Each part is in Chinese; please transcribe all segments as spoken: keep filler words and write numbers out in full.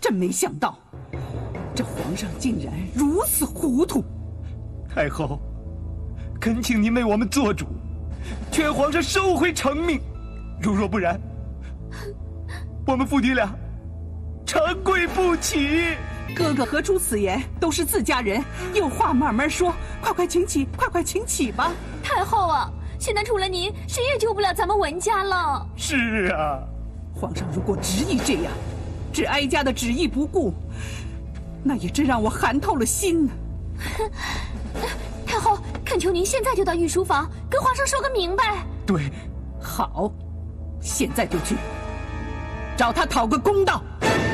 真没想到，这皇上竟然如此糊涂。 太后，恳请您为我们做主，劝皇上收回成命。如若不然，我们父弟俩长跪不起。 哥哥何出此言？都是自家人，有话慢慢说。快快请起，快快请起吧。 太后啊，现在除了您，谁也救不了咱们文家了。 是啊， 皇上如果执意这样，置哀家的旨意不顾，那也真让我寒透了心呢。 太后，恳求您现在就到御书房，跟皇上说个明白。 对， 好，现在就去找他讨个公道。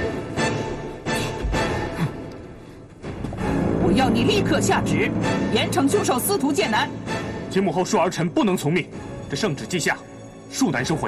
我要你立刻下旨，严惩凶手司徒剑南。 请母后恕儿臣不能从命，这圣旨记下，恕难收回。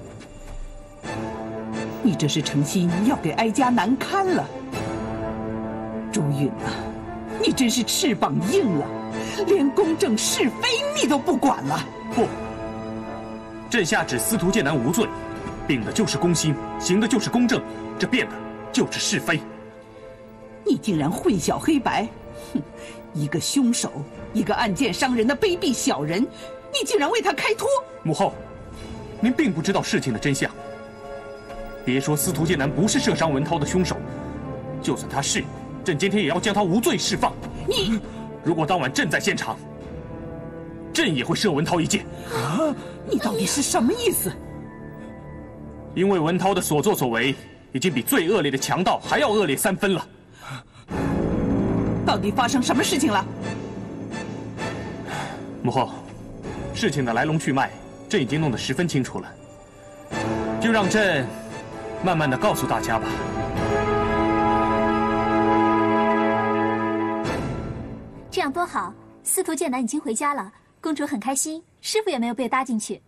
你这是诚心要给哀家难堪了。朱允啊，你真是翅膀硬了，连公正是非你都不管了。 不，朕下旨司徒剑南无罪，秉的就是公心，行的就是公正，这变的就是是非。 你竟然混淆黑白，哼！一个凶手，一个暗箭伤人的卑鄙小人，你竟然为他开脱！ 母后，您并不知道事情的真相。别说司徒剑南不是射伤文涛的凶手，就算他是，朕今天也要将他无罪释放。 你， 如果当晚朕在现场，朕也会射文涛一箭。 啊！你到底是什么意思？ 因为文涛的所作所为，已经比最恶劣的强盗还要恶劣三分了。 到底发生什么事情了？ 母后，事情的来龙去脉，朕已经弄得十分清楚了，就让朕慢慢的告诉大家吧。 这样多好，司徒剑南已经回家了，公主很开心，师傅也没有被搭进去。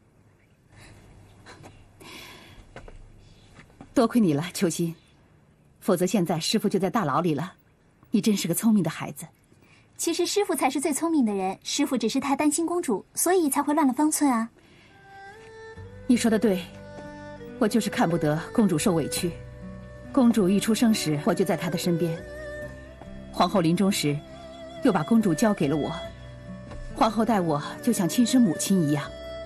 多亏你了，秋心，否则现在师傅就在大牢里了。你真是个聪明的孩子。 其实师傅才是最聪明的人，师傅只是太担心公主，所以才会乱了方寸啊。 你说的对，我就是看不得公主受委屈。公主一出生时，我就在她的身边。皇后临终时，又把公主交给了我。皇后待我就像亲生母亲一样。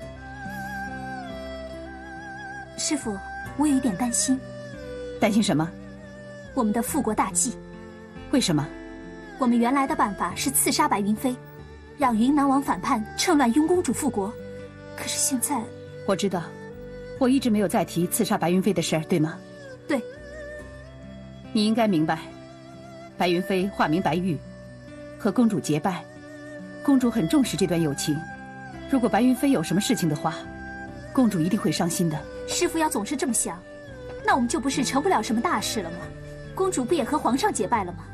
师傅，我有一点担心。 担心什么？ 我们的复国大计。 为什么？ 我们原来的办法是刺杀白云飞，让云南王反叛，趁乱拥公主复国。可是现在， 我知道，我一直没有再提刺杀白云飞的事儿，对吗？ 对。 你应该明白，白云飞化名白玉，和公主结拜，公主很重视这段友情。如果白云飞有什么事情的话，公主一定会伤心的。 师父要总是这么想，那我们就不是成不了什么大事了吗？公主不也和皇上结拜了吗？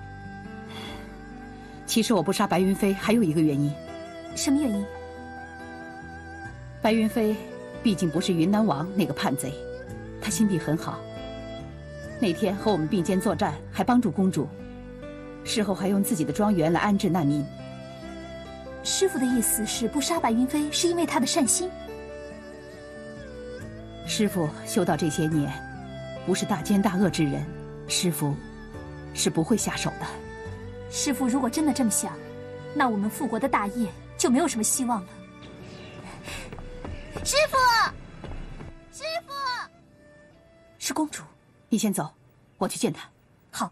其实我不杀白云飞还有一个原因。 什么原因？ 白云飞毕竟不是云南王那个叛贼，他心地很好。那天和我们并肩作战，还帮助公主，事后还用自己的庄园来安置难民。 师父的意思是不杀白云飞是因为他的善心？ 师父修道这些年，不是大奸大恶之人，师父是不会下手的。 师父如果真的这么想，那我们复国的大业就没有什么希望了。师父，师父，是公主。 你先走，我去见她。 好。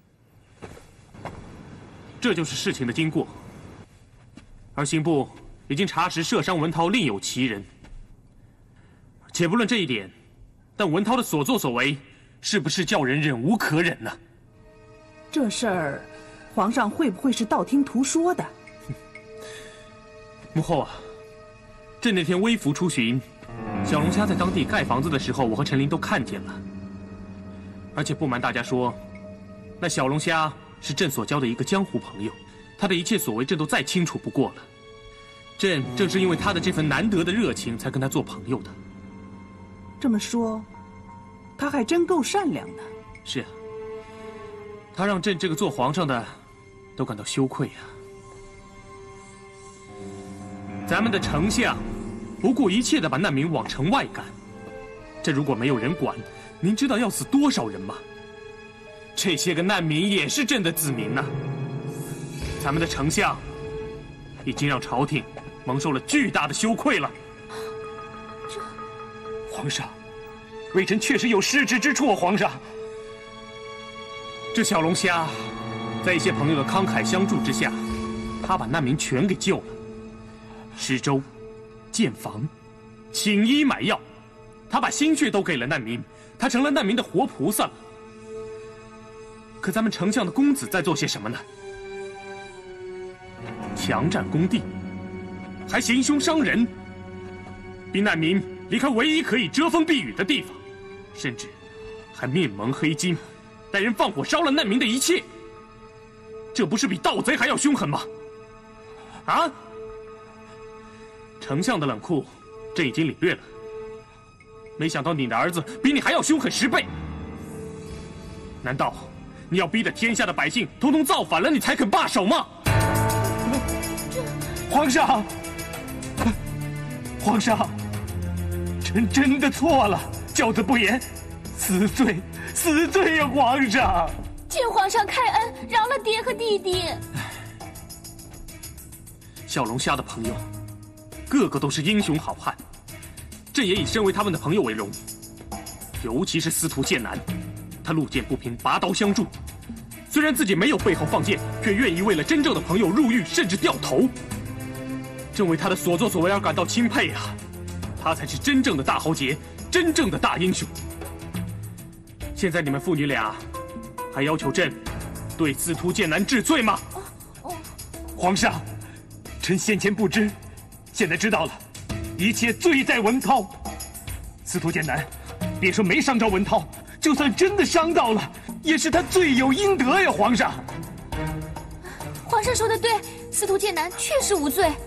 这就是事情的经过。而刑部已经查实射伤文涛另有其人。且不论这一点，但文涛的所作所为，是不是叫人忍无可忍呢？ 这事儿，皇上会不会是道听途说的？ 母后啊，朕那天微服出巡，小龙虾在当地盖房子的时候，我和陈琳都看见了。而且不瞒大家说，那小龙虾是朕所交的一个江湖朋友，他的一切所为朕都再清楚不过了。朕正是因为他的这份难得的热情，才跟他做朋友的。 这么说，他还真够善良的。 是啊，他让朕这个做皇上的都感到羞愧啊。咱们的丞相不顾一切地把难民往城外赶，这如果没有人管，您知道要死多少人吗？ 这些个难民也是朕的子民呐、啊。咱们的丞相已经让朝廷蒙受了巨大的羞愧了。 这，皇上，微臣确实有失职之处。皇上， 这小龙虾，在一些朋友的慷慨相助之下，他把难民全给救了，施粥、建房、请医买药，他把心血都给了难民，他成了难民的活菩萨了。可咱们丞相的公子在做些什么呢？强占工地，还行凶伤人，逼难民离开唯一可以遮风避雨的地方，甚至还面蒙黑金，带人放火烧了难民的一切。这不是比盗贼还要凶狠吗？啊！丞相的冷酷，朕已经领略了。没想到你的儿子比你还要凶狠十倍。难道你要逼得天下的百姓统统造反了，你才肯罢手吗？ 皇上，皇上，臣真的错了，教子不严，死罪，死罪呀！皇上， 请皇上开恩，饶了爹和弟弟。 小龙虾的朋友，个个都是英雄好汉，朕也以身为他们的朋友为荣。尤其是司徒剑南，他路见不平，拔刀相助。虽然自己没有背后放箭，却愿意为了真正的朋友入狱，甚至掉头。朕为他的所作所为而感到钦佩啊！他才是真正的大豪杰，真正的大英雄。现在你们父女俩还要求朕对司徒剑南治罪吗？ 皇上，臣先前不知，现在知道了，一切罪在文涛。司徒剑南，别说没伤着文涛，就算真的伤到了，也是他罪有应得呀！皇上， 皇上说的对，司徒剑南确实无罪。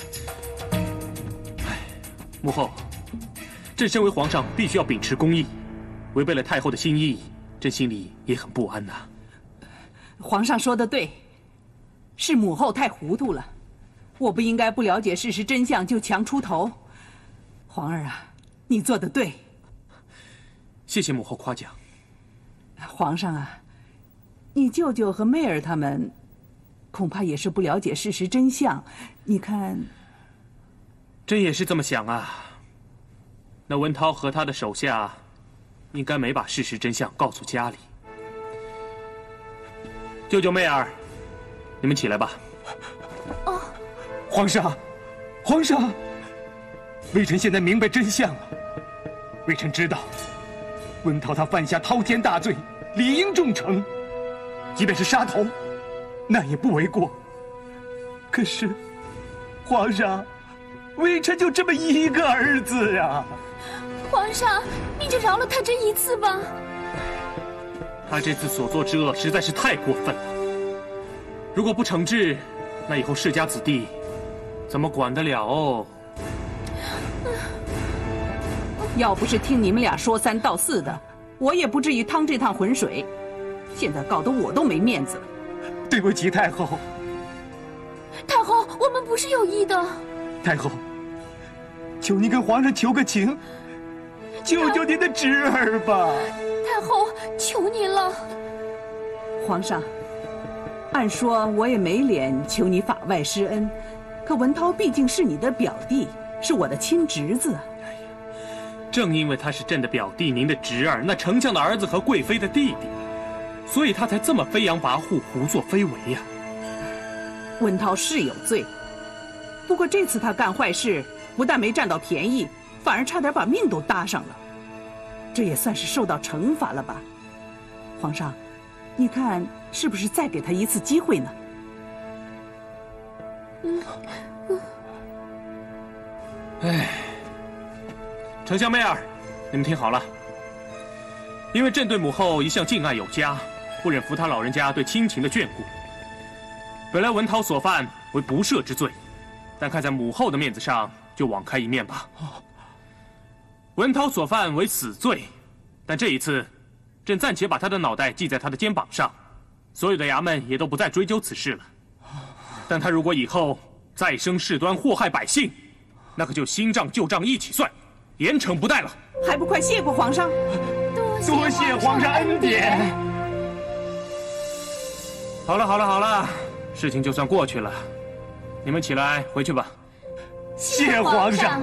母后，朕身为皇上，必须要秉持公义，违背了太后的心意，朕心里也很不安呐。 皇上说的对，是母后太糊涂了，我不应该不了解事实真相就强出头。皇儿啊，你做得对。 谢谢母后夸奖。 皇上啊，你舅舅和妹儿他们恐怕也是不了解事实真相，你看。 朕也是这么想啊。那文涛和他的手下，应该没把事实真相告诉家里。舅舅妹儿，你们起来吧。 哦， 皇上，皇上，微臣现在明白真相了。微臣知道，文涛他犯下滔天大罪，理应重惩，即便是杀头，那也不为过。可是，皇上，微臣就这么一个儿子呀！ 皇上，你就饶了他这一次吧。 他这次所作之恶实在是太过分了，如果不惩治，那以后世家子弟怎么管得了哦？ 要不是听你们俩说三道四的，我也不至于趟这趟浑水。现在搞得我都没面子了。 对不起，太后。 太后，我们不是有意的。 太后，求您跟皇上求个情，救救您的侄儿吧！ 太后，求您了。 皇上，按说我也没脸求你法外施恩，可文涛毕竟是你的表弟，是我的亲侄子。 正因为他是朕的表弟，您的侄儿，那丞相的儿子和贵妃的弟弟，所以他才这么飞扬跋扈、胡作非为呀。 文涛是有罪，不过这次他干坏事，不但没占到便宜，反而差点把命都搭上了，这也算是受到惩罚了吧？皇上，你看是不是再给他一次机会呢？ 嗯嗯。 哎。丞相妹儿，你们听好了，因为朕对母后一向敬爱有加，不忍扶他老人家对亲情的眷顾。本来文涛所犯为不赦之罪，但看在母后的面子上，就网开一面吧。文涛所犯为死罪，但这一次，朕暂且把他的脑袋系在他的肩膀上，所有的衙门也都不再追究此事了。但他如果以后再生事端祸害百姓，那可就新账旧账一起算。严惩不贷了， 还不快谢过皇上！ 多谢皇上恩典。 好了好了好了，事情就算过去了，你们起来回去吧。 谢皇上。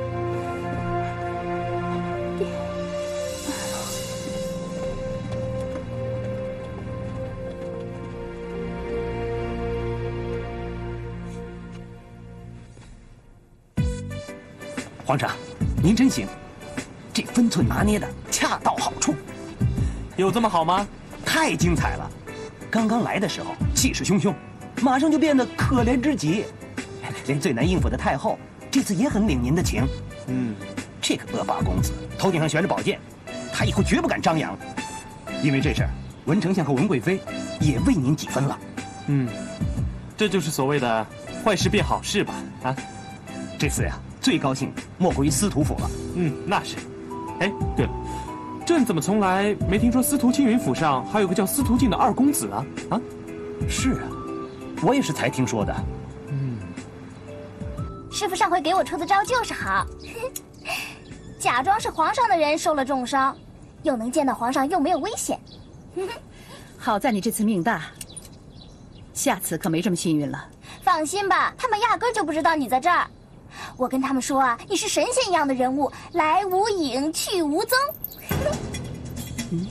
皇上，您真行，这分寸拿捏的恰到好处。 有这么好吗？ 太精彩了！刚刚来的时候气势汹汹，马上就变得可怜之极。连最难应付的太后，这次也很领您的情。 嗯， 这个恶霸公子头顶上悬着宝剑，他以后绝不敢张扬。因为这事儿，文丞相和文贵妃也为您几分了。 嗯，这就是所谓的坏事变好事吧？啊， 这次呀，最高兴莫过于司徒府了。 嗯，那是。哎，对了，朕怎么从来没听说司徒青云府上还有个叫司徒静的二公子啊？啊， 是啊，我也是才听说的。 嗯， 师傅上回给我出的招就是好，假装是皇上的人受了重伤，又能见到皇上，又没有危险。 好在你这次命大，下次可没这么幸运了。 放心吧，他们压根就不知道你在这儿。我跟他们说啊，你是神仙一样的人物，来无影，去无踪。嗯，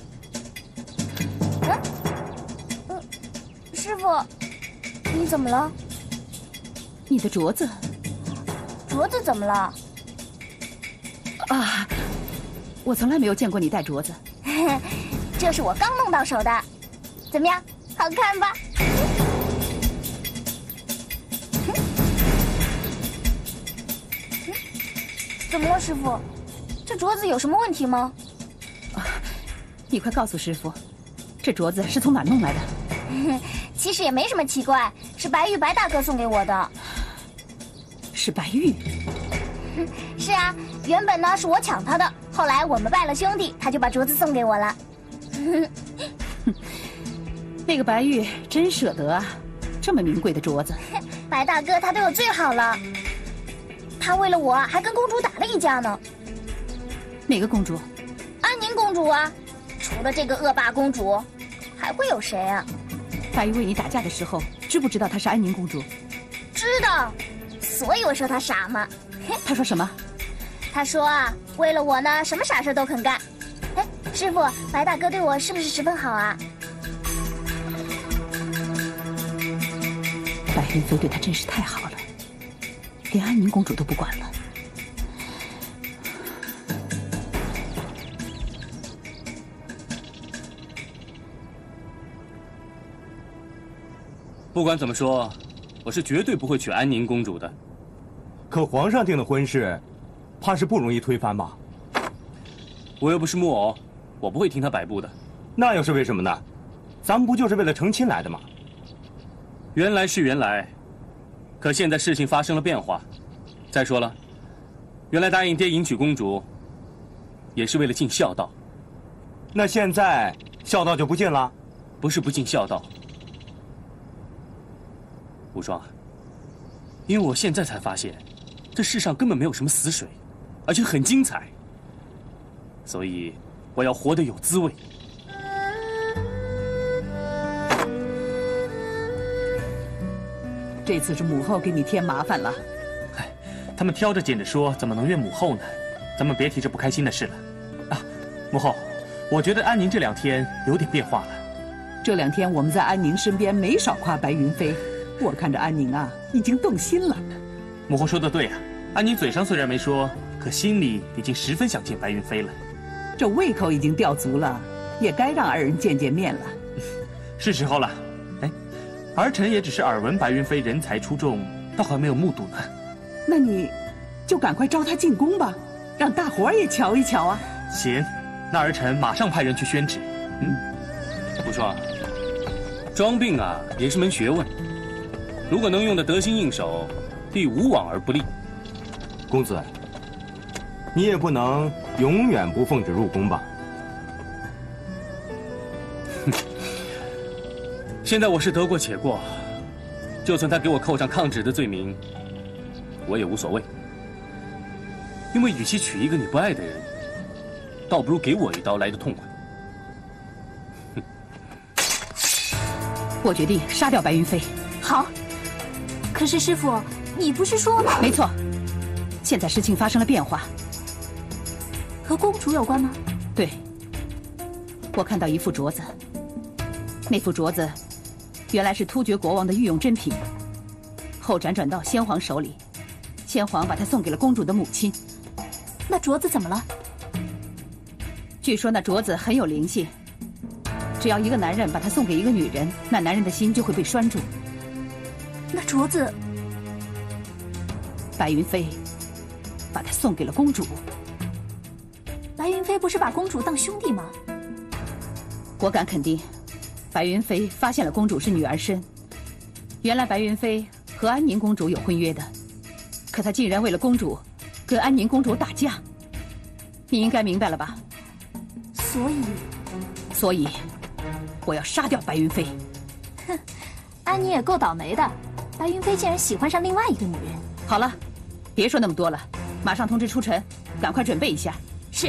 嗯，嗯，师傅，你怎么了？ 你的镯子， 镯子怎么了？ 啊，我从来没有见过你戴镯子。 这是我刚弄到手的，怎么样，好看吧？怎么了，师傅？这镯子有什么问题吗？ 啊，你快告诉师傅，这镯子是从哪弄来的？ 其实也没什么奇怪，是白玉白大哥送给我的。 是白玉？ 是啊，原本呢是我抢他的，后来我们拜了兄弟，他就把镯子送给我了。 那个白玉真舍得啊，这么名贵的镯子。 白大哥他对我最好了。他为了我还跟公主打了一架呢。 哪个公主？ 安宁公主啊！除了这个恶霸公主，还会有谁啊？ 白玉为你打架的时候，知不知道她是安宁公主？ 知道，所以我说她傻嘛。 她说什么？ 她说啊，为了我呢，什么傻事都肯干。哎，师傅，白大哥对我是不是十分好啊？ 白云飞对她真是太好了。连安宁公主都不管了。 不管怎么说，我是绝对不会娶安宁公主的。 可皇上定的婚事，怕是不容易推翻吧？ 我又不是木偶，我不会听他摆布的。 那又是为什么呢？咱们不就是为了成亲来的吗？ 原来是原来。可现在事情发生了变化，再说了，原来答应爹迎娶公主，也是为了尽孝道。 那现在孝道就不尽了？ 不是不尽孝道，无双啊，因为我现在才发现，这世上根本没有什么死水，而且很精彩，所以我要活得有滋味。 这次是母后给你添麻烦了。 哎，他们挑着拣着说，怎么能怨母后呢？咱们别提这不开心的事了。啊，母后，我觉得安宁这两天有点变化了。 这两天我们在安宁身边没少夸白云飞，我看着安宁啊，已经动心了。 母后说的对啊，安宁嘴上虽然没说，可心里已经十分想见白云飞了。 这胃口已经吊足了，也该让二人见见面了。 是时候了。哎，儿臣也只是耳闻白云飞人才出众，倒还没有目睹呢。 那你就赶快招他进宫吧，让大伙儿也瞧一瞧啊。 行，那儿臣马上派人去宣旨。嗯， 无双，装病啊也是门学问，如果能用得得心应手，必无往而不利。 公子，你也不能永远不奉旨入宫吧？ 哼，现在我是得过且过，就算他给我扣上抗旨的罪名，我也无所谓。因为与其娶一个你不爱的人，倒不如给我一刀来得痛快。 我决定杀掉白云飞。 好。可是师傅，你不是说…… 没错，现在事情发生了变化。 和公主有关吗？ 对。我看到一副镯子，那副镯子原来是突厥国王的御用珍品，后辗转到先皇手里，先皇把它送给了公主的母亲。 那镯子怎么了？ 据说那镯子很有灵性，只要一个男人把它送给一个女人，那男人的心就会被拴住。 那镯子， 白云飞把它送给了公主。 白云飞不是把公主当兄弟吗？ 我敢肯定，白云飞发现了公主是女儿身。原来白云飞和安宁公主有婚约的，可他竟然为了公主跟安宁公主打架。你应该明白了吧？ 所以， 所以我要杀掉白云飞。 哼，安妮也够倒霉的，白云飞竟然喜欢上另外一个女人。 好了，别说那么多了，马上通知出城，赶快准备一下。 是。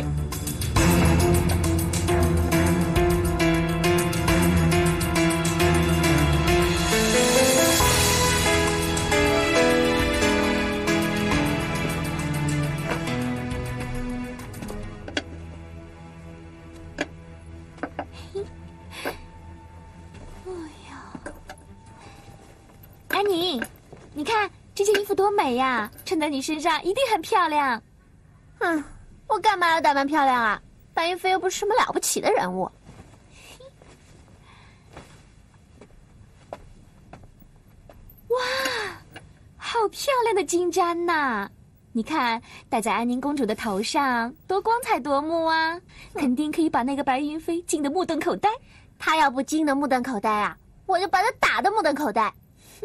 安妮，你看这件衣服多美呀，穿在你身上一定很漂亮。嗯，我干嘛要打扮漂亮啊？白云飞又不是什么了不起的人物。哇，好漂亮的金簪呐！你看戴在安宁公主的头上，多光彩夺目啊！肯定可以把那个白云飞惊得目瞪口呆。他要不惊得目瞪口呆啊，我就把他打得目瞪口呆。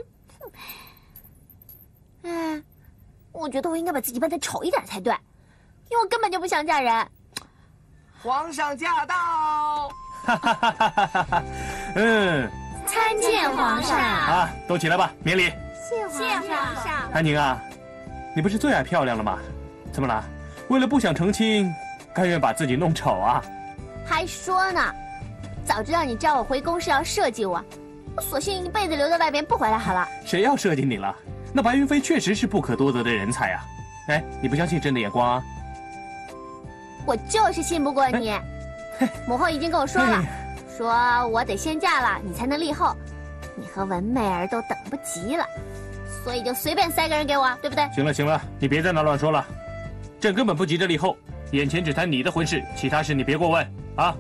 哎，我觉得我应该把自己扮得丑一点才对，因为我根本就不想嫁人。 皇上驾到！ 哈哈哈哈哈哈！嗯， 参见皇上啊，都起来吧，免礼。 谢皇上。 安宁啊，你不是最爱漂亮了吗？怎么了？为了不想成亲，甘愿把自己弄丑啊？ 还说呢，早知道你叫我回宫是要设计我，我索性一辈子留在外边不回来好了。 谁要设计你了？那白云飞确实是不可多得的人才啊！哎，你不相信朕的眼光啊？ 我就是信不过你。母后已经跟我说了，说我得先嫁了，你才能立后。你和文媚儿都等不及了，所以就随便塞个人给我，对不对？ 行了行了，你别在那乱说了，朕根本不急着立后，眼前只谈你的婚事，其他事你别过问啊。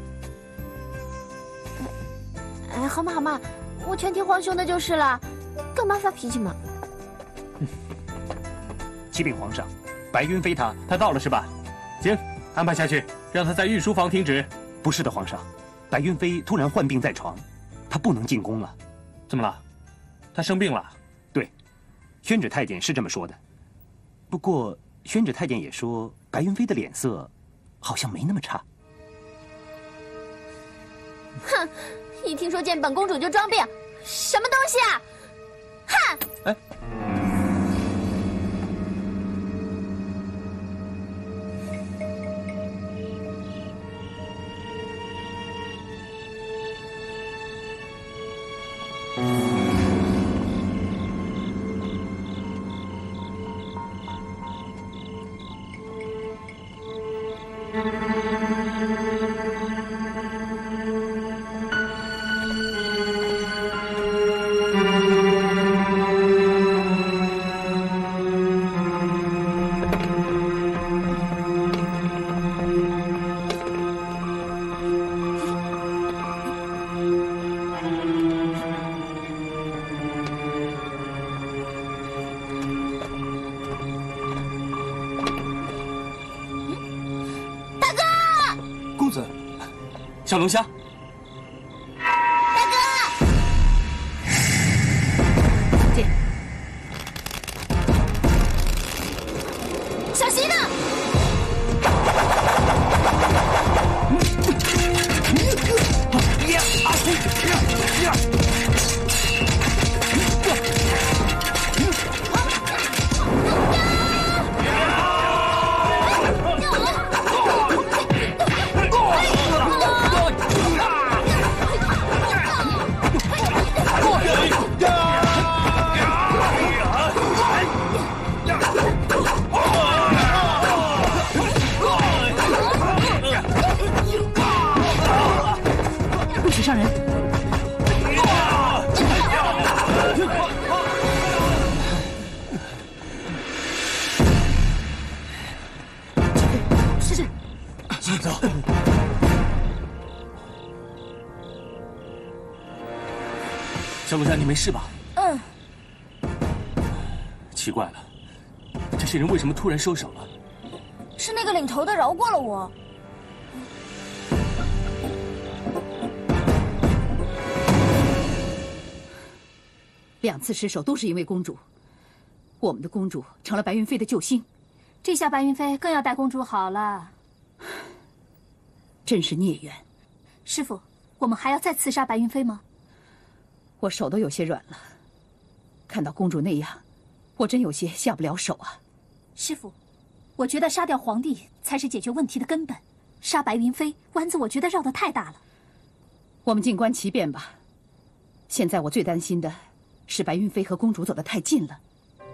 哎，好嘛好嘛，我全听皇兄的就是了，干嘛发脾气嘛？ 启禀皇上，白云飞他他到了是吧？行，安排下去，让他在御书房听旨。 不是的，皇上，白云飞突然患病在床，他不能进宫了。 怎么了？他生病了？ 对，宣旨太监是这么说的。不过宣旨太监也说，白云飞的脸色好像没那么差。 哼，一听说见本公主就装病，什么东西啊？哼！ 哎。小龙虾， 大哥， 见， 小心啊！ 人。 是是， 请走。小龙虾，你没事吧？ 嗯。 奇怪了，这些人为什么突然收手了？ 是那个领头的饶过了我。 两次失手都是因为公主，我们的公主成了白云飞的救星。 这下白云飞更要待公主好了。 真是孽缘。 师傅，我们还要再刺杀白云飞吗？ 我手都有些软了，看到公主那样，我真有些下不了手啊。 师傅，我觉得杀掉皇帝才是解决问题的根本，杀白云飞弯子我觉得绕得太大了。 我们静观其变吧。现在我最担心的是白云飞和公主走得太近了。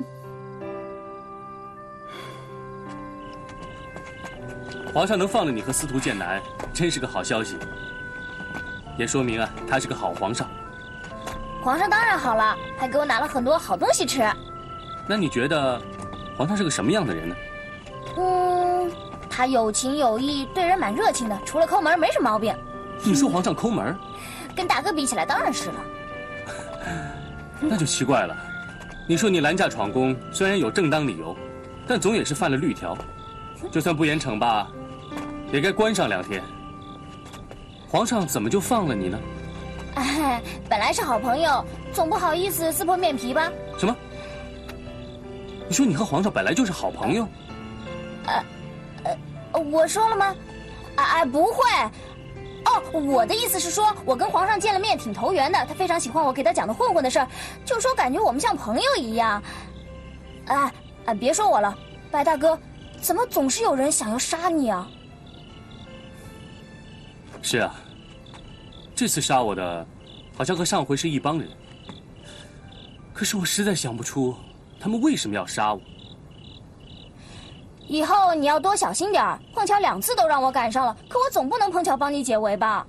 皇上能放了你和司徒剑南，真是个好消息，也说明啊，他是个好皇上。 皇上当然好了，还给我拿了很多好东西吃。 那你觉得皇上是个什么样的人呢？ 嗯，他有情有义，对人蛮热情的，除了抠门没什么毛病。 你说皇上抠门？ 跟大哥比起来当然是了。 那就奇怪了。你说你拦驾闯宫，虽然有正当理由，但总也是犯了律条，就算不严惩吧，也该关上两天。皇上怎么就放了你呢？ 哎，本来是好朋友，总不好意思撕破面皮吧？ 什么？你说你和皇上本来就是好朋友？ 呃，呃，我说了吗？啊啊，不会。哦，我的意思是说，我跟皇上见了面，挺投缘的。他非常喜欢我给他讲的混混的事儿，就说感觉我们像朋友一样。哎哎，别说我了，白大哥，怎么总是有人想要杀你啊？ 是啊，这次杀我的，好像和上回是一帮人。可是我实在想不出，他们为什么要杀我。 以后你要多小心点儿，碰巧两次都让我赶上了，可我总不能碰巧帮你解围吧？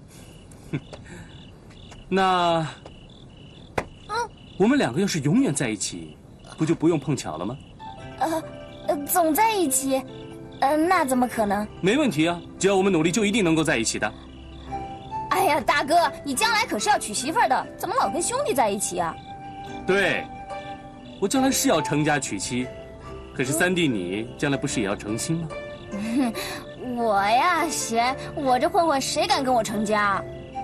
那，嗯，我们两个要是永远在一起，不就不用碰巧了吗？ 呃，呃，总在一起，呃，那怎么可能？ 没问题啊，只要我们努力，就一定能够在一起的。 哎呀，大哥，你将来可是要娶媳妇儿的，怎么老跟兄弟在一起啊？ 对，我将来是要成家娶妻。可是三弟你将来不是也要成亲吗？ 我呀，闲，我这混混谁敢跟我成家？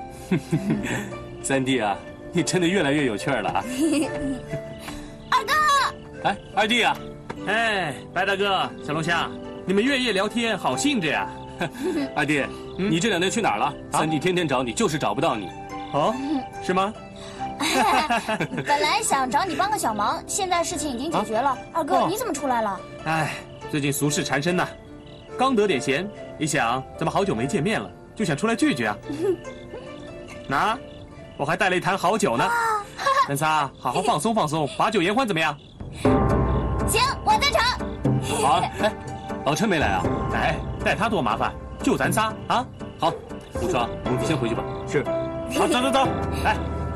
三弟啊，你真的越来越有趣儿了啊！ 二哥， 哎，二弟啊， 哎，白大哥、小龙虾，你们月夜聊天好兴致呀！ 二弟，嗯、你这两天去哪儿了？啊、三弟天天找你，就是找不到你。 哦，是吗？ 本来想找你帮个小忙，现在事情已经解决了。啊、二哥，哦、你怎么出来了？ 哎，最近俗事缠身呐，刚得点闲，一想咱们好久没见面了，就想出来聚聚啊。那，我还带了一坛好酒呢，咱仨好好放松放松，把酒言欢怎么样？ 行，我赞成。 好，哎，老陈没来啊？ 哎，带他多麻烦，就咱仨啊。 好，无双，你先回去吧。 是。好，走走走，来。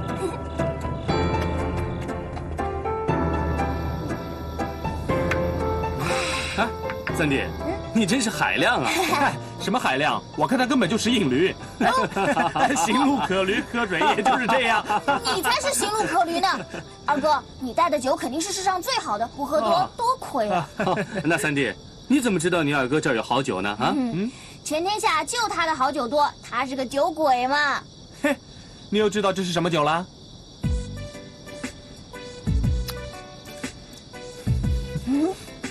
啊，三弟，你真是海量啊！ 嗨，什么海量？我看他根本就是硬驴，行路可驴喝水，也就是这样。 你才是行路可驴呢！二哥，你带的酒肯定是世上最好的，不喝多、哦、多亏啊！ 那三弟，你怎么知道你二哥这儿有好酒呢？啊， 嗯，全天下就他的好酒多，他是个酒鬼嘛。 嘿，你又知道这是什么酒了？ 嗯。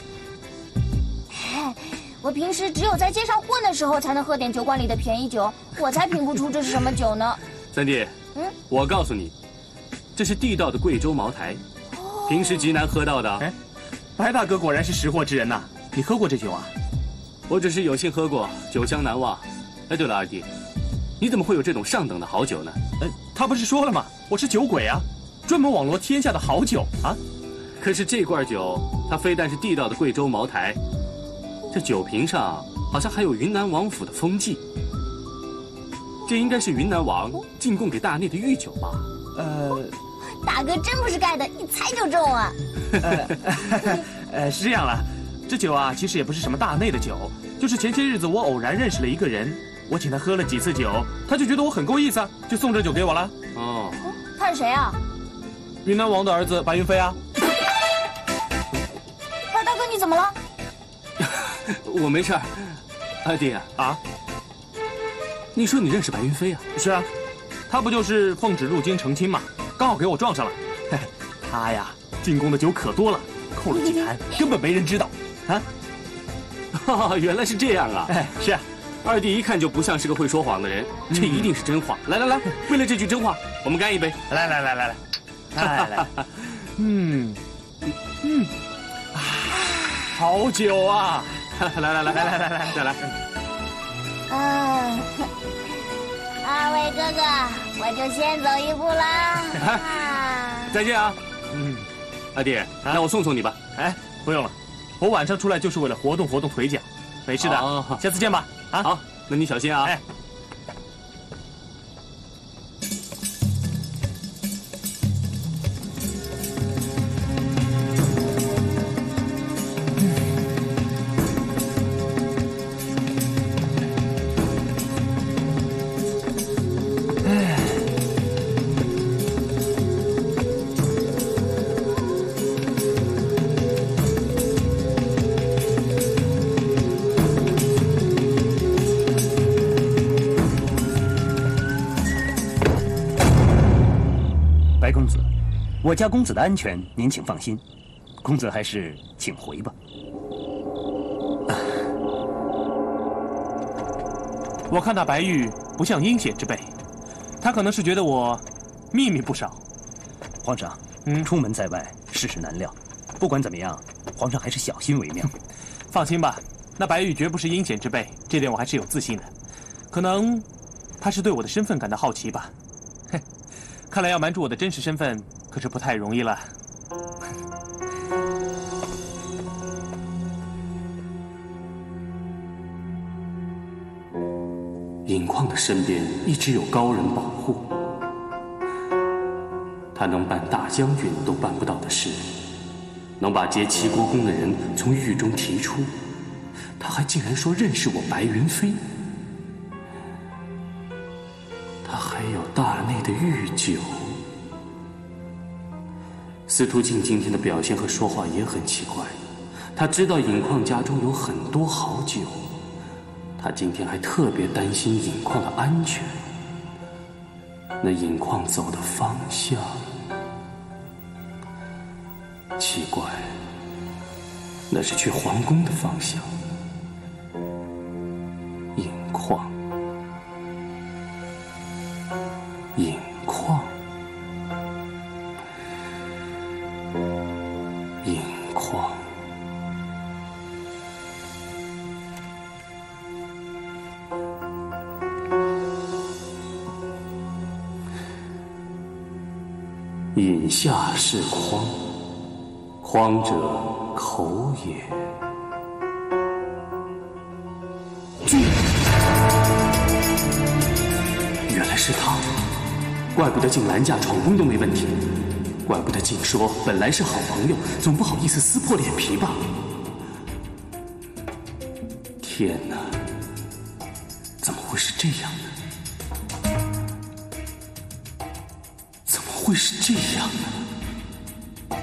我平时只有在街上混的时候才能喝点酒馆里的便宜酒，我才品不出这是什么酒呢。 三弟，嗯，我告诉你，这是地道的贵州茅台，哦、平时极难喝到的。哎， 白大哥果然是识货之人呐！你喝过这酒啊？ 我只是有幸喝过，酒香难忘。哎，对了，二弟，你怎么会有这种上等的好酒呢？ 呃，他不是说了吗？我是酒鬼啊，专门网罗天下的好酒啊。 可是这罐酒，它非但是地道的贵州茅台。这酒瓶上好像还有云南王府的封记， 这应该是云南王进贡给大内的御酒吧？ 呃， 大哥真不是盖的，一猜就中啊！ 呃，是这样了，这酒啊，其实也不是什么大内的酒，就是前些日子我偶然认识了一个人，我请他喝了几次酒，他就觉得我很够意思，就送这酒给我了。 哦， 他是谁啊？ 云南王的儿子白云飞啊。 二大哥，你怎么了？ 我没事儿。二弟啊， 你说你认识白云飞啊？ 是啊，他不就是奉旨入京成亲吗？刚好给我撞上了。嘿嘿，他呀，进贡的酒可多了，扣了几坛，根本没人知道。啊， 哦，原来是这样啊！ 哎，是啊， 二弟一看就不像是个会说谎的人，这一定是真话。来来来，为了这句真话，我们干一杯！ 来来来来来，来来，嗯嗯，啊，好酒啊！ 来来来来来来来，再来。 嗯，二位哥哥，我就先走一步啦。 再见啊！嗯，二弟，那我送送你吧。 哎，不用了，我晚上出来就是为了活动活动腿脚，没事的。 哦， 下次见吧。啊， 好，那你小心啊。 哎。 白公子，我家公子的安全您请放心，公子还是请回吧。 我看那白玉不像阴险之辈，他可能是觉得我秘密不少。 皇上， 嗯， 出门在外，世事难料，不管怎么样，皇上还是小心为妙。 放心吧，那白玉绝不是阴险之辈，这点我还是有自信的。可能他是对我的身份感到好奇吧。嘿，看来要瞒住我的真实身份可是不太容易了。 尹况的身边一直有高人保护，他能办大将军都办不到的事，能把劫齐国公的人从狱中提出，他还竟然说认识我白云飞。他还有大内的御酒。司徒静今天的表现和说话也很奇怪，他知道尹况家中有很多好酒，他今天还特别担心尹况的安全。那尹况走的方向奇怪，那是去皇宫的方向。尹况，尹况，尹况。饮下是匡，匡者口也。君，原来是他，怪不得进兰家闯宫都没问题，怪不得静说本来是好朋友，总不好意思撕破脸皮吧。天哪，怎么会是这样呢？会是这样的。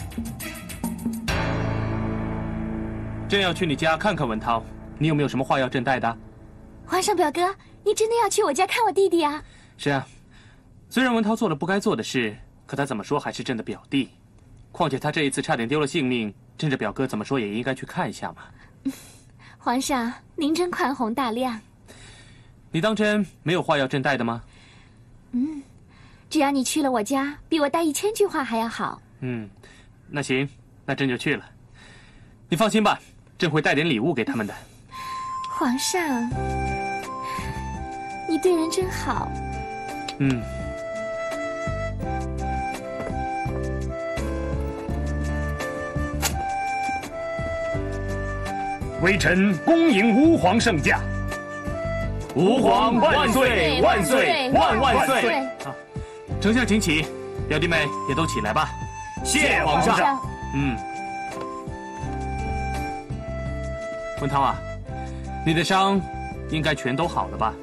朕要去你家看看文涛，你有没有什么话要朕带的？ 皇上表哥，你真的要去我家看我弟弟啊？ 是啊，虽然文涛做了不该做的事，可他怎么说还是朕的表弟。况且他这一次差点丢了性命，朕这表哥怎么说也应该去看一下嘛。 皇上，您真宽宏大量。 你当真没有话要朕带的吗？ 嗯。只要你去了我家，比我带一千句话还要好。 嗯，那行，那朕就去了。你放心吧，朕会带点礼物给他们的。 皇上，你对人真好。 嗯。 微臣恭迎吾皇圣驾。 吾皇万岁万岁万万万岁！啊，丞相请起，表弟妹也都起来吧。 谢皇上。 嗯，文涛啊，你的伤应该全都好了吧？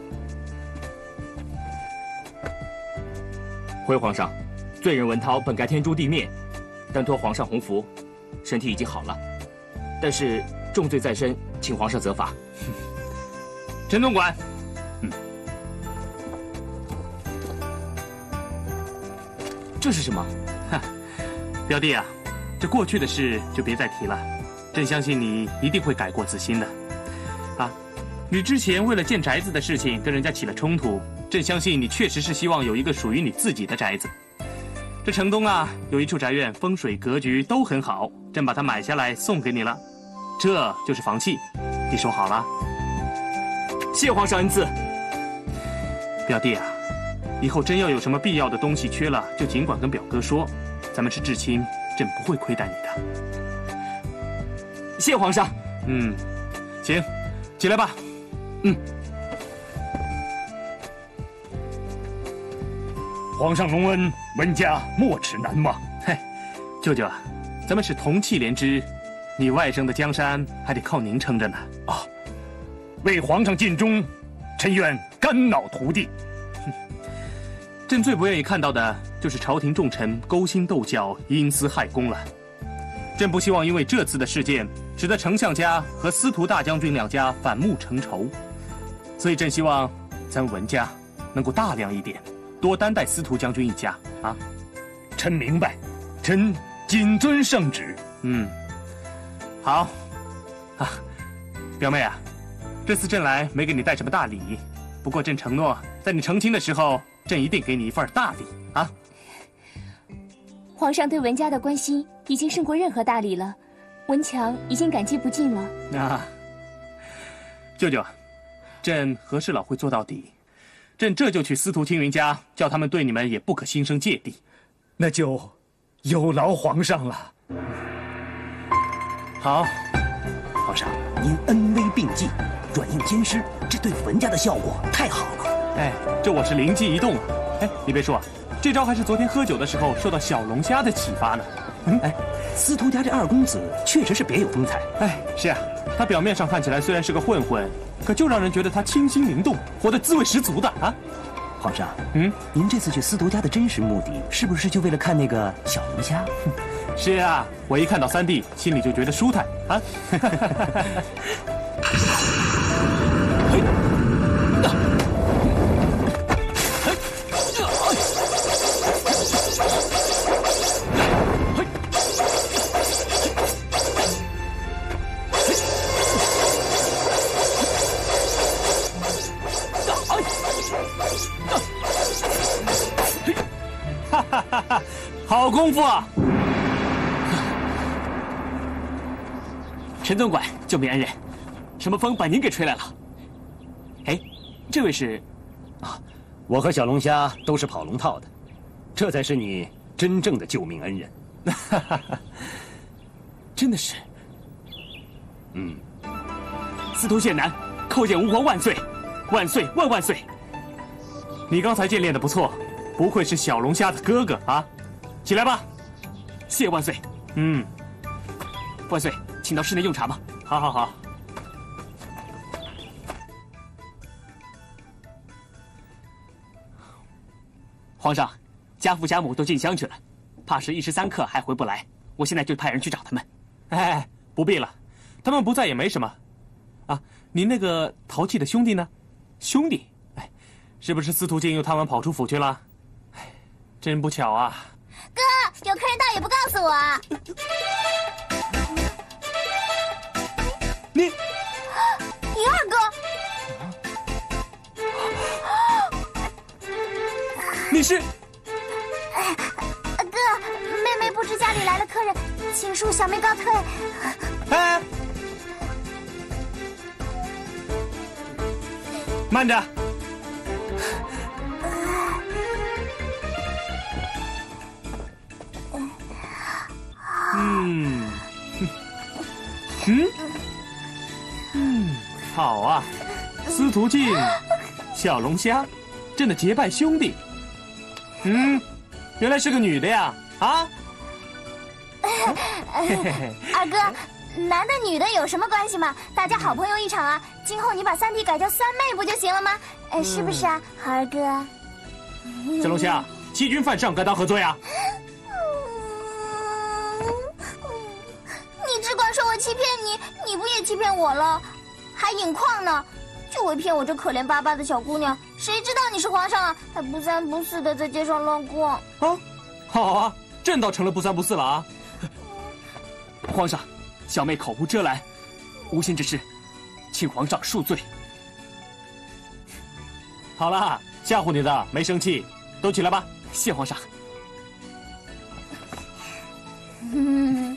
回皇上，罪人文涛本该天诛地灭，但托皇上洪福，身体已经好了。但是重罪在身，请皇上责罚。 陈总管， 嗯，这是什么？ 哈，表弟啊，这过去的事就别再提了。朕相信你一定会改过自新的。啊，你之前为了建宅子的事情跟人家起了冲突，朕相信你确实是希望有一个属于你自己的宅子。这城东啊，有一处宅院，风水格局都很好，朕把它买下来送给你了。这就是房契，你收好了。 谢皇上恩赐。 表弟啊，以后真要有什么必要的东西缺了，就尽管跟表哥说。咱们是至亲，朕不会亏待你的。 谢皇上。 嗯，行，起来吧。 嗯。 皇上隆恩，文家没齿难忘。 嘿，舅舅啊，咱们是同气连枝，你外甥的江山还得靠您撑着呢。 啊，为皇上尽忠，臣愿肝脑涂地。 朕最不愿意看到的就是朝廷重臣勾心斗角、因私害公了。朕不希望因为这次的事件，使得丞相家和司徒大将军两家反目成仇，所以朕希望咱文家能够大量一点，多担待司徒将军一家啊。 臣明白，臣谨遵圣旨。 嗯，好。啊，表妹啊，这次朕来没给你带什么大礼，不过朕承诺，在你成亲的时候，朕一定给你一份大礼啊！ 皇上对文家的关心已经胜过任何大礼了，文强已经感激不尽了。 啊，舅舅，朕和事佬会做到底，朕这就去司徒青云家，叫他们对你们也不可心生芥蒂。 那就有劳皇上了。 好， 皇上，您恩威并济，软硬兼施，这对文家的效果太好了。 哎，这我是灵机一动啊！哎，你别说，这招还是昨天喝酒的时候受到小龙虾的启发呢。 嗯，哎，司徒家这二公子确实是别有风采。 哎，是啊，他表面上看起来虽然是个混混，可就让人觉得他清新灵动，活得滋味十足的啊。 皇上， 嗯， 您这次去司徒家的真实目的，是不是就为了看那个小龙虾？ 是啊，我一看到三弟，心里就觉得舒坦啊。哈哈哈哈，好功夫啊！ 陈总管，救命恩人，什么风把您给吹来了？哎，这位是？ 啊，我和小龙虾都是跑龙套的，这才是你真正的救命恩人。 哈哈哈，真的是。 嗯， 司徒剑南，叩见吾皇万岁，万岁万万岁！ 你刚才剑练得不错，不愧是小龙虾的哥哥啊！起来吧。 谢万岁。 嗯， 万岁，请到室内用茶吧。 好好好。 皇上，家父家母都进香去了，怕是一时三刻还回不来。我现在就派人去找他们。 哎，不必了，他们不在也没什么。啊，您那个淘气的兄弟呢？ 兄弟？ 哎，是不是司徒静又贪玩跑出府去了？哎，真不巧啊！ 哥，有客人到也不告诉我。 你， 一二哥， 你是？ 哥，妹妹不知家里来了客人，请恕小妹告退。 哎，慢着。嗯，嗯，嗯，好啊，司徒静小龙虾，朕的结拜兄弟。嗯，原来是个女的呀！啊？ 二哥，男的女的有什么关系吗？大家好朋友一场啊！今后你把三弟改叫三妹不就行了吗？哎，是不是啊，好二哥？ 小龙虾，欺君犯上，该当何罪啊？ 你只管说我欺骗你，你不也欺骗我了？还引矿呢，就会骗我这可怜巴巴的小姑娘。谁知道你是皇上啊，还不三不四的在街上乱逛啊！好啊，朕倒成了不三不四了啊！ 皇上，小妹口无遮拦，无心之事，请皇上恕罪。 好了，吓唬你的，没生气，都起来吧。 谢皇上。 嗯，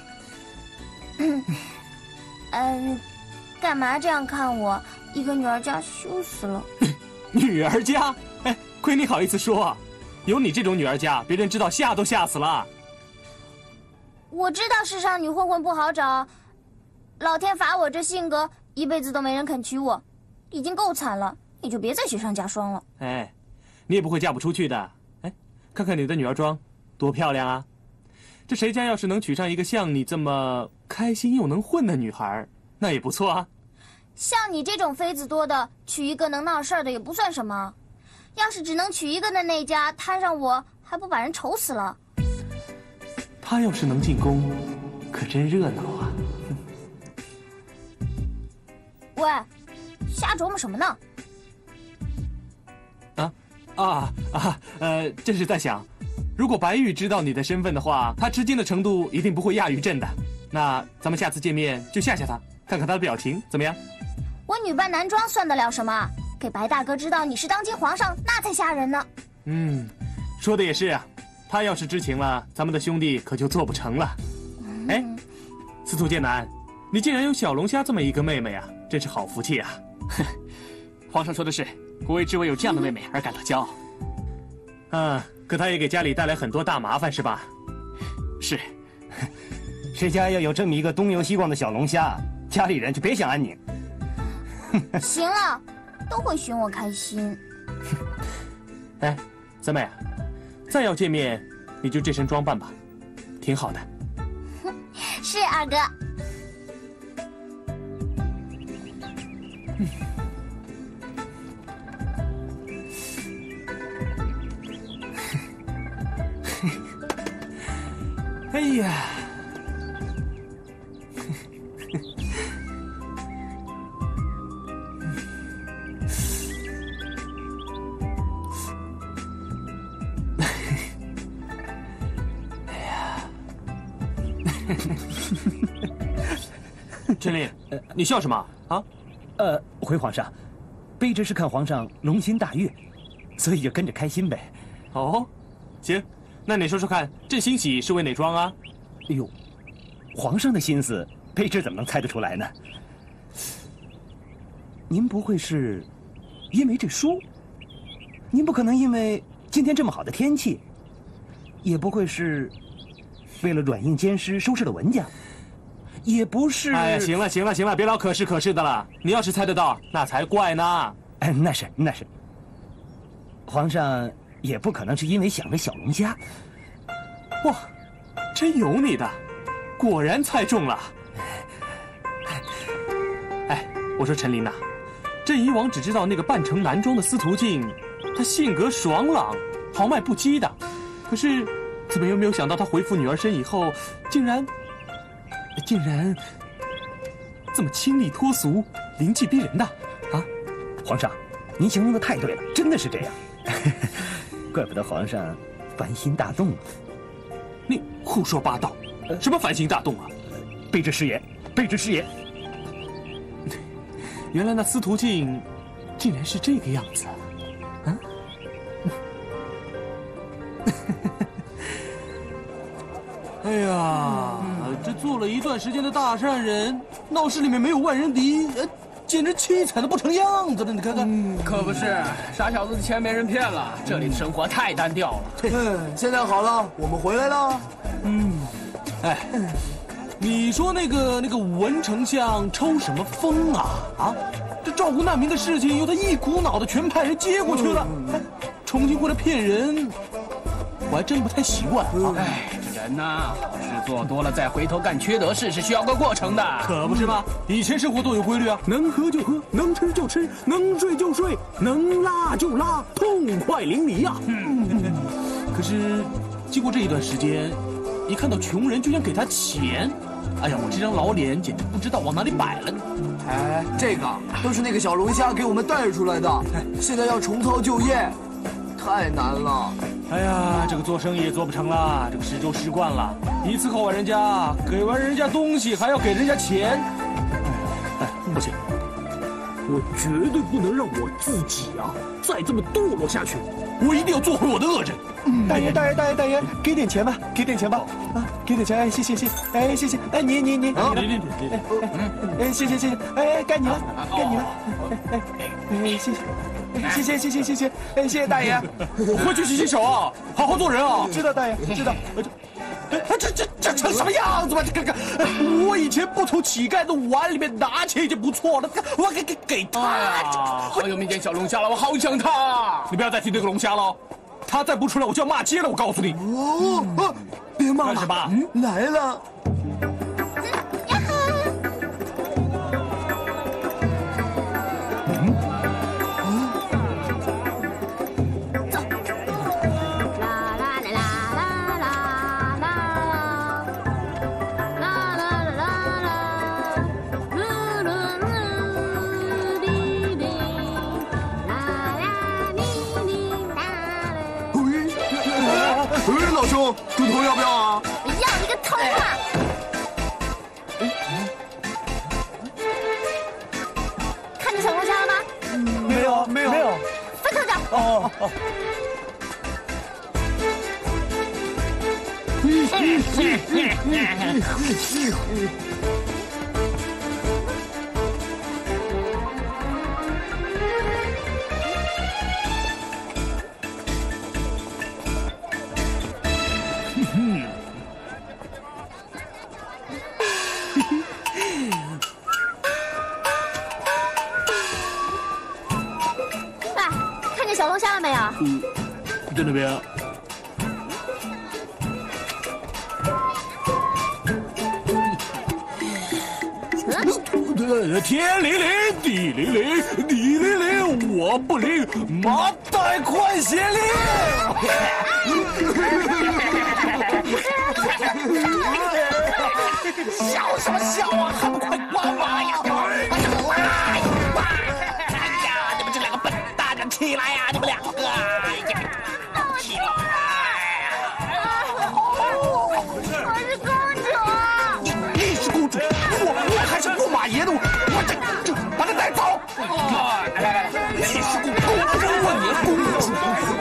嗯，干嘛这样看我？一个女儿家羞死了。 女儿家？哎，亏你好意思说啊！有你这种女儿家，别人知道吓都吓死了。 我知道世上女混混不好找，老天罚我这性格，一辈子都没人肯娶我，已经够惨了，你就别再雪上加霜了。 哎，你也不会嫁不出去的。哎，看看你的女儿装，多漂亮啊！这谁家要是能娶上一个像你这么开心又能混的女孩，那也不错啊。 像你这种妃子多的，娶一个能闹事儿的也不算什么。要是只能娶一个的那家摊上我，还不把人愁死了？ 他要是能进宫，可真热闹啊！ 喂，瞎琢磨什么呢？ 啊啊啊！呃，朕是在想，如果白玉知道你的身份的话，她吃惊的程度一定不会亚于朕的。那咱们下次见面就吓吓她，看看她的表情怎么样？ 我女扮男装算得了什么？给白大哥知道你是当今皇上，那才吓人呢。 嗯，说的也是啊。他要是知情了，咱们的兄弟可就做不成了。哎，司徒剑南，你竟然有小龙虾这么一个妹妹啊，真是好福气啊！ 皇上说的是，国为之为有这样的妹妹而感到骄傲。 嗯，可她也给家里带来很多大麻烦，是吧？ 是。 谁家要有这么一个东游西逛的小龙虾，家里人就别想安宁。 行了，都会寻我开心。 哎，三妹，再要见面，你就这身装扮吧，挺好的。 是二哥。 哎呀！陈琳，你笑什么啊？ 呃，回皇上，卑职是看皇上龙心大悦，所以就跟着开心呗。 哦，行，那你说说看，朕欣喜是为哪桩啊？ 哎呦，皇上的心思，卑职怎么能猜得出来呢？您不会是因为这书？您不可能因为今天这么好的天气，也不会是为了软硬兼施收拾了文家。也不是。 哎呀，行了行了行了，别老可是可是的了。你要是猜得到，那才怪呢。 哎，那是那是。皇上也不可能是因为想着小龙虾。 哇，真有你的，果然猜中了。哎，我说陈琳呐，朕以往只知道那个扮成男装的司徒静，他性格爽朗，豪迈不羁的。可是，怎么又没有想到他回复女儿身以后，竟然。竟然这么清丽脱俗、灵气逼人的啊！ 皇上，您形容的太对了，真的是这样。怪不得皇上凡心大动了。 你胡说八道！什么凡心大动啊？ 卑职失言，卑职失言。 原来那司徒静竟然是这个样子啊！哎呀，这做了一段时间的大善人，闹市里面没有万人敌，呃，简直凄惨的不成样子了。你看看， 嗯、可不是，傻小子的钱没人骗了，这里的生活太单调了。 嗯，现在好了，我们回来了。 嗯，哎，你说那个那个文丞相抽什么风啊？啊，这照顾难民的事情由他一股脑的全派人接过去了，重庆为了骗人，我还真不太习惯。哎，这人呐，好事做多了再回头干缺德事是需要个过程的，可不是吗？以前生活多有规律啊，能喝就喝，能吃就吃，能睡就睡，能拉就拉，痛快淋漓呀。嗯，可是经过这一段时间，一看到穷人就想给他钱。哎呀，我这张老脸简直不知道往哪里摆了呢！ 哎，这个都是那个小龙虾给我们带出来的，现在要重操旧业，太难了。 哎呀，这个做生意也做不成了，这个施粥施惯了，一次伺候完人家，给完人家东西还要给人家钱。哎，不行，我绝对不能让我自己啊再这么堕落下去，我一定要做回我的恶人。 嗯、大爷，大爷，大爷，大爷，给点钱吧，给点钱吧，啊，给点钱，哎，谢谢，谢谢，哎，谢谢，哎，你你你， 啊，你你你， 哎，哎，谢谢谢谢，哎，该你了，该你了，哎哎哎，谢谢。谢谢谢谢谢谢，哎，谢谢大爷， 我回去洗洗手啊，好好做人啊。 知道大爷，知道。 哎，这这这成什么样子吧？这个，我以前不从乞丐的碗里面拿钱已经不错了，我给给给他呀！好有民间小龙虾了，我好想他。你不要再提那个龙虾了，他再不出来我就要骂街了，我告诉你。 哦，别骂了， 什么？ 嗯，来了。老兄，猪头要不要啊？ 要你个头啊！看见小龙虾了吗？ 没有，没有，没有。 分头找。 哦哦。 小龙虾了没有？ 嗯，在那边。嗯，天灵灵，地灵灵，你灵灵，我不灵，麻袋快些灵！笑什么笑啊？还不快关马呀！起来呀，你们两个！起来！ 我是公主。 你你是公主，我我还是驸马爷的，我这这把他带走！来来来，你是公主，我你公主。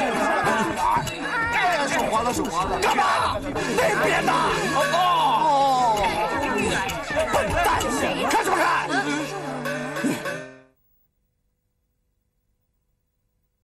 哎，手滑了手滑了， 干嘛？那边的！哦，笨蛋！看